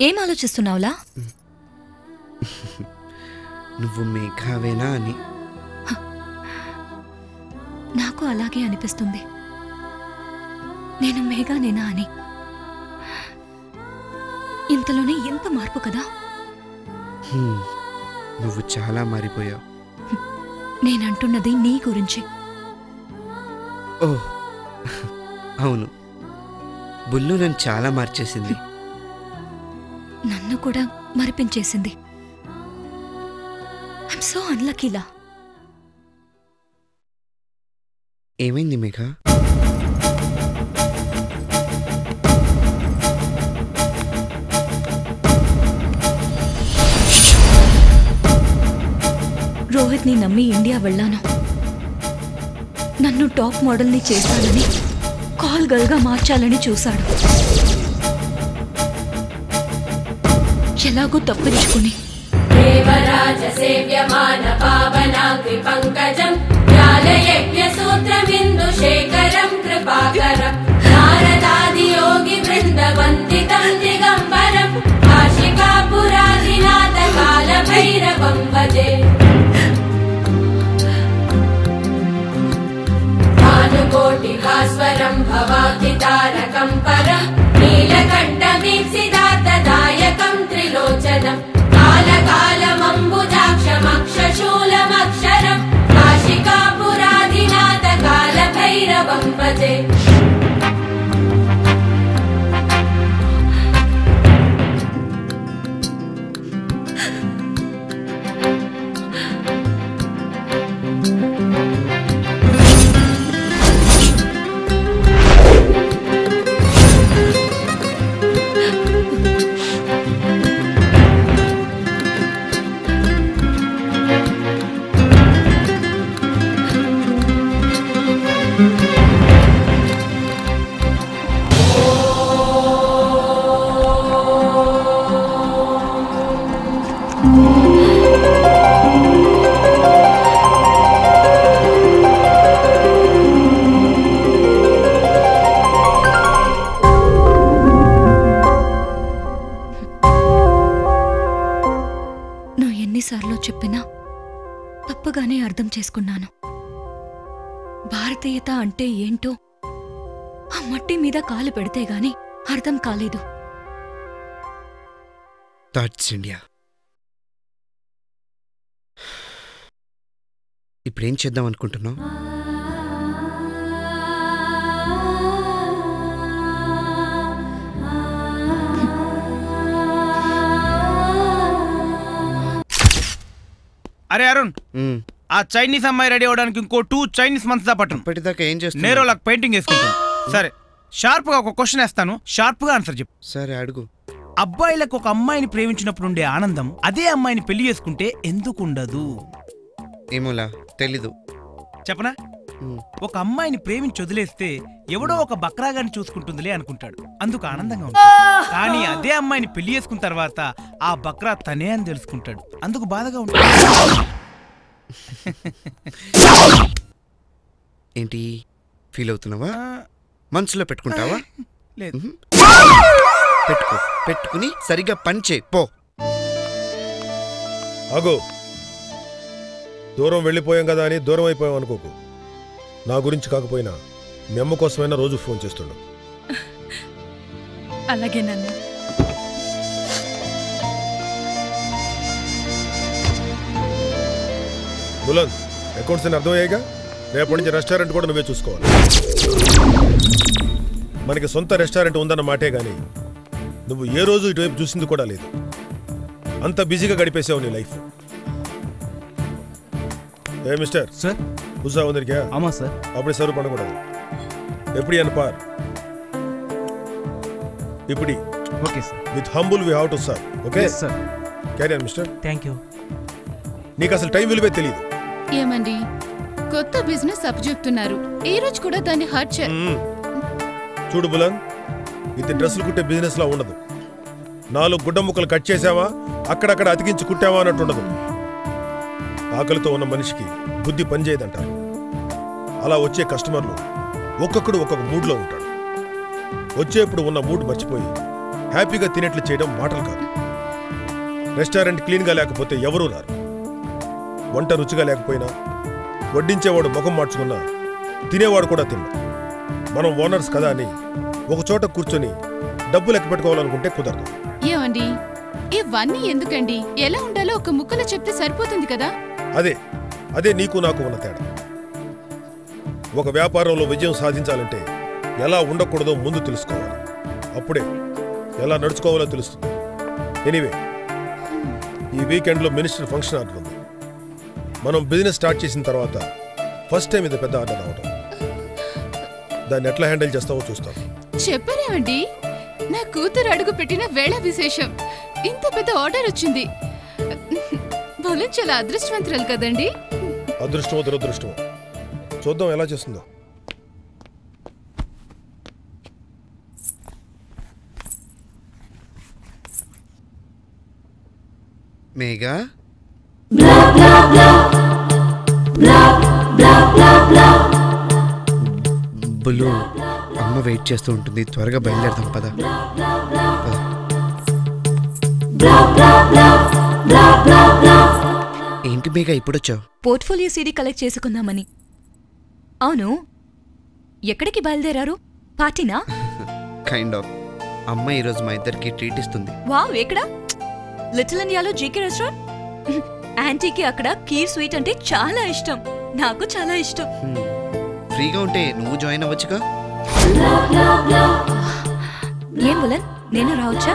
ఏం ఆలోచిస్తున్నావులా? నువ్వు మేఘావేనా అని. నాకు అలాగే అనిపిస్తుంది, నేను మేఘానేనా అని. ఇంతలోనే ఎంత మార్పు కదా. నువ్వు చాలా మారిపోయావు. నేనంటున్నది నీ గురించి. ఓహ్ అవును, బుల్లు నన్ను చాలా మార్చేసింది. నన్ను కూడా మరిపించేసింది. I'm so అన్లక్కీలా. ఏమైంది మేఘ? రోహిత్ని నమ్మి ఇండియా వెళ్ళాను. నన్ను టాప్ మోడల్ని చేస్తానని, కాల్ గర్ల్గా మార్చాలని చూశాడు. ఎలాగో తప్పించుకుని దేవరాజ సేవ్యమాన పావనాగ్రి పంకజం జ్ఞానయజ్ఞ సూత్రమిందు శేఖరం కృపాకరం నారదాది యోగి బృంద వందితం దిగంబరం కాశికాపురాధినాథ కాల భైరవం భజే. భానుకోటి భాస్వరం భవాతి తారకం పరం నీలకంఠమీప్సిదార్థదాయకం త్రిలోచనం కాలకాలమంబుజాక్షమక్షశూలమక్షరం కాశికాపురాధినాథ కాల భైరవం భజే. చెప్పినా తప్పుగానే అర్థం చేసుకున్నాను. భారతీయత అంటే ఏంటో ఆ మట్టి మీద కాలు పెడితే గాని అర్థం కాలేదు. That's India. ఇప్పుడేం చేద్దాం అనుకుంటున్నావు? అరే అరుణ్, ఆ చైనీస్ అమ్మాయి రెడీ అవడానికి ఇంకో 2 చైనీస్ మంత్స్ దా పట్టను. ఇప్పటిదాకా ఏం చేస్తావు? నేరోలాక్ పెయింటింగ్ వేసుకుంటాను. సరే, షార్ప్ గా ఒక క్వశ్చన్ వేస్తాను, షార్ప్ గా ఆన్సర్ చెప్పు. సరే అడుగు. అబ్బాయిలకు ఒక అమ్మాయిని ప్రేమించినప్పుడు ఉండే ఆనందం అదే అమ్మాయిని పెళ్లి చేసుకుంటే ఎందుకు ఉండదు? ఏమోలా తెలీదు. చెప్పనా? ఒక అమ్మాయిని ప్రేమించి వదిలేస్తే ఎవడో ఒక బక్రాగాని చూసుకుంటుందిలే అనుకుంటాడు, అందుకు ఆనందంగా ఉంటాడు. కానీ అదే అమ్మాయిని పెళ్లి చేసుకున్న తర్వాత ఆ బక్రా తనే అని తెలుసుకుంటాడు, అందుకు బాధగా ఉంటాడు. ఏంటి ఫీల్ అవుతున్నావా? మనసులో పెట్టుకుంటావా? లేదు. పెట్టుకుని సరిగా పని చేయి పో. ఆగో, దూరం వెళ్ళిపోయాం కదా అని దూరం అయిపోయాం అనుకోకు. నా గురించి కాకపోయినా మీ అమ్మ కోసమైనా రోజు ఫోన్ చేస్తుండు. అలాగే నాన్న. బులంద్, అకౌంట్స్ అని అర్థమయ్యాయిగా. రేపటి నుంచి రెస్టారెంట్ కూడా నువ్వే చూసుకోవాలి. మనకి సొంత రెస్టారెంట్ ఉందన్న మాటే గానీ నువ్వు ఏ రోజు ఇటువైపు చూసింది కూడా లేదు. అంత బిజీగా గడిపేసావు నీ లైఫ్. ఏ మిస్టర్ సార్, புதுசா வந்திருக்கியா? ஆமா சார். அப்படி சர்வ் பண்ணக்கூடாது. எப்படி பார். இப்படி. Okay sir. With humble we have to serve. Okay? Yes sir. Carry on mister. Thank you. నీకు అసలు టైం విలువే తెలియదు. ఏమండి, కొత్త బిజినెస్ అప్ చెప్తున్నారు, ఈ రోజు కూడా దాన్ని హర్ట్ చే. చూడు బులంద్, ఇది డ్రెస్సులు కుట్టే బిజినెస్ లా ఉండదు. 4 గుడ్డ ముక్కలు కట్ చేసావా, అక్కడక్కడ అతికించి కుట్టావా అన్నట్టు ఉండదు. ఆకలితో ఉన్న మనిషికి బుద్ధి పనిచేయదంటారు. అలా వచ్చే కస్టమర్లు ఒక్కొక్కడు ఒక్కొక్క మూడ్లో ఉంటాడు. వచ్చేప్పుడు ఉన్న మూడ్ మర్చిపోయి హ్యాపీగా తినేట్లు చేయడం మాటలు కాదు. రెస్టారెంట్ క్లీన్గా లేకపోతే ఎవరూ రారు. వంట రుచిగా లేకపోయినా వడ్డించేవాడు ముఖం మార్చుకున్నా తినేవాడు కూడా తిన్నా. మనం ఓనర్స్ కదా అని ఒక చోట కూర్చొని డబ్బు లెక్క పెట్టుకోవాలనుకుంటే కుదరదు. ఏమండి ఇవన్నీ ఎందుకండి? ఎలా ఉండాలో ఒక ముక్కలో చెప్తే సరిపోతుంది కదా. అదే నీకు నాకు ఉన్న తేడా. ఒక వ్యాపారంలో విజయం సాధించాలంటే ఎలా ఉండకూడదో ముందు తెలుసుకోవాలి. అప్పుడే ఎలా నడుచుకోవాలో తెలుస్తుంది. ఎనీవే, ఈ వీకెండ్లో మినిస్టర్ ఫంక్షన్ ఆర్డర్ ఉంది. మనం బిజినెస్ స్టార్ట్ చేసిన తర్వాత ఫస్ట్ టైం ఇది పెద్ద ఆర్డర్ రావడం. దాన్ని ఎట్లా హ్యాండిల్ చేస్తావో చూస్తాం. చెప్పరేమండి, నా కూతురు అడుగు పెట్టిన వేళ విశేషం. ఇంత పెద్ద ఆర్డర్ వచ్చింది. బులన్ చాలా అదృష్టవంతురాలు కదండి. అదృష్టమో దురదృష్టమో చూద్దాం ఎలా చేస్తుందో. మేఘా, బుల్లు అమ్మ వెయిట్ చేస్తూ ఉంటుంది. త్వరగా బయలుదేరదాం పద. ఏంటి మేఘా ఇప్పుడొచ్చావు? పోర్ట్ఫోలియో సీడీ కలెక్ట్ చేసుకుందామని. అవును, ఎక్కడికి బయలుదేరారు? పార్టీనా? Kind of. అమ్మ ఈరోజు మా ఇద్దరికి ట్రీట్ ఇస్తుంది. వావ్, ఎక్కడా? లిటిల్ ఇండియాలో జీకే రెస్టారెంట్. ఆంటీకి అక్కడ కీర్ స్వీట్ అంటే చాలా ఇష్టం. నాకు చాలా ఇష్టం. ఫ్రీగా ఉంటే నువ్వు జాయిన్ అవ్వచ్చుగా. ఏం బులన్, నేను రావచ్చా?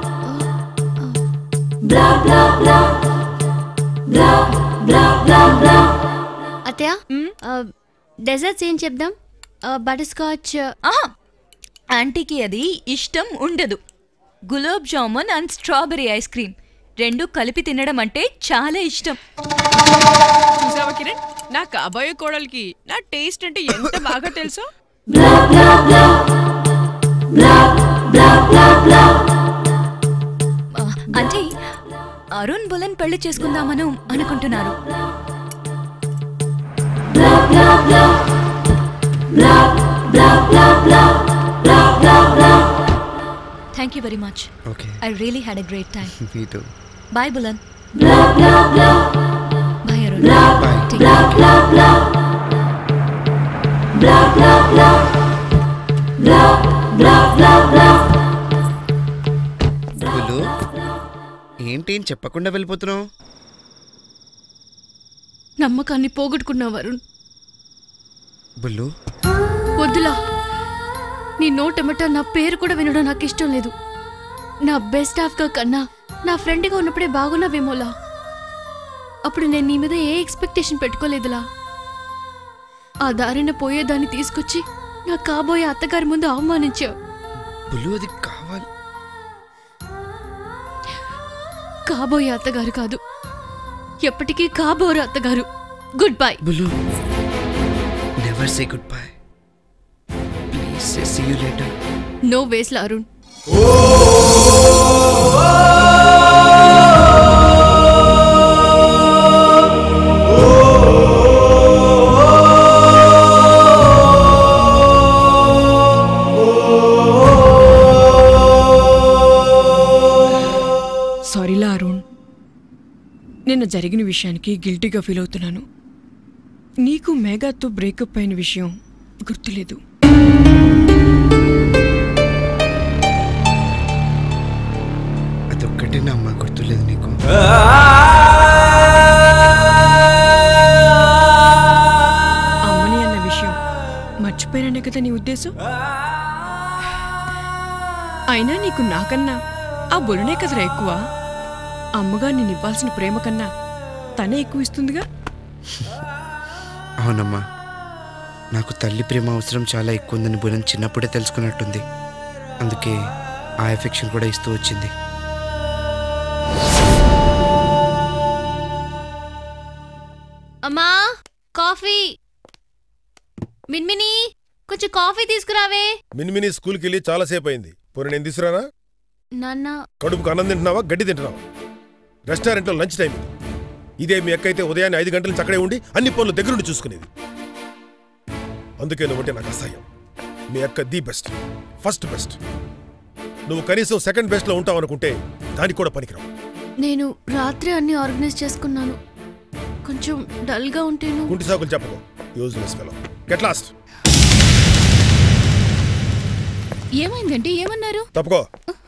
అత్తయ్య, డెజర్ట్స్ ఏం చెప్దాం? Butterscotch. ఆంటీకి అది ఇష్టం ఉండదు. Gulab jamun and strawberry ice cream రెండు కలిపి తినడం అంటే చాలా ఇష్టం. చూసావా కిరణ్, నా కాబోయే కోడలికి నా టేస్ట్ అంటే ఎంత బాగా తెలుసో. అంటే అరుణ్ బులన్ పెళ్లి చేసుకుందామను అనుకుంటున్నారు. Thank you very much. Okay. I really had a great time. Me too. Bye, Bulan. Bye, Arun. Bye. Take care. బుల్లు, ఏంటి చెప్పకుండా వెళ్ళిపోతున్నావు? నమ్మకాన్ని పోగొట్టుకున్నావు వరుణ్. బుల్లు, వద్దులా. నీ నోటెమట నా పేరు కూడా వినడం నాకు ఇష్టం లేదు. నా బెస్ట్ హాఫ్గా కన్నా నా ఫ్రెండ్గా ఉన్నప్పుడే బాగున్నావేమోలా. అప్పుడు నేను నీ మీద ఏ ఎక్స్పెక్టేషన్ పెట్టుకోలేదులా. ఆ దారిన పోయేదాన్ని తీసుకొచ్చి నా కాబోయే అత్తగారి ముందు అవమానించావు. బుల్లు, అది కావాలి. కాబోయే అత్తగారు కాదు, ఎప్పటికీ కాబోరు అత్తగారు. Goodbye. Bullu, never say goodbye. Please say see you later. No వేస్లా అరుణ్. సారీలా అరుణ్, నిన్న జరిగిన విషయానికి గిల్టీగా ఫీల్ అవుతున్నాను. నీకు మేఘాతో బ్రేకప్ అయిన విషయం గుర్తులేదు. అదొక్కటే నా అమ్మ గుర్తులేదు నీకు. అమ్మని అన్న విషయం మర్చిపోయాననే కదా నీ ఉద్దేశం? అయినా నీకు నాకన్నా ఆ బొలునే కదరా ఎక్కువ. అమ్మగా నేను ఇవ్వాల్సిన ప్రేమ కన్నా తనే ఎక్కువ ఇస్తుందిగా. అవునమ్మా, నాకు తల్లి ప్రేమ అవసరం చాలా ఎక్కువ ఉందని బులన్ చిన్నప్పుడే తెలుసుకున్నట్టుంది. అందుకే ఆ ఎఫెక్షన్ కూడా ఇస్తూ వచ్చింది. అమ్మా, కాఫీ. మిన్మిని, కొంచెం కాఫీ తీసుకురావే. మినిమిని స్కూల్కి వెళ్ళి చాలాసేపు అయింది. పోనీ నేను తీసుకురానా? నాన్న, కడుపుకు అన్నం తింటున్నావా, గడ్డి తింటున్నావా? రెస్టారెంట్లో లంచ్ టైం ఇది. ఇదే మీ అక్క అయితే ఉదయాన్నే 5 గంటల నుంచి అక్కడే ఉండి అన్ని పనులు దగ్గరుండి చూసుకునేది. అందుకే నువ్వంటే నాకు అసహ్యం. మీ అక్క ది బెస్ట్, ఫస్ట్ బెస్ట్. నువ్వు కనీసం సెకండ్ బెస్ట్ లో ఉంటావు అనుకుంటే దానికి కూడా పనికిరావు. నేను రాత్రి అన్ని ఆర్గనైజ్ చేసుకున్నాను. కొంచెం డల్ గా ఉంటేను. గుంటి సాకులు చెప్పకు. Useless fellow. Get lost. ఏమైందండి? ఏమన్నారు? తప్పుకో.